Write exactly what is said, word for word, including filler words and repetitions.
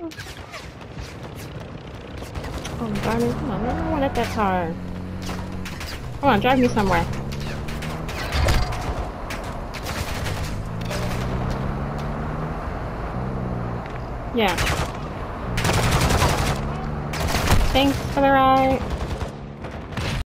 Oh, darn it. Come on, I don't want that car. Come on, drive me somewhere. Yeah. Thanks for the ride.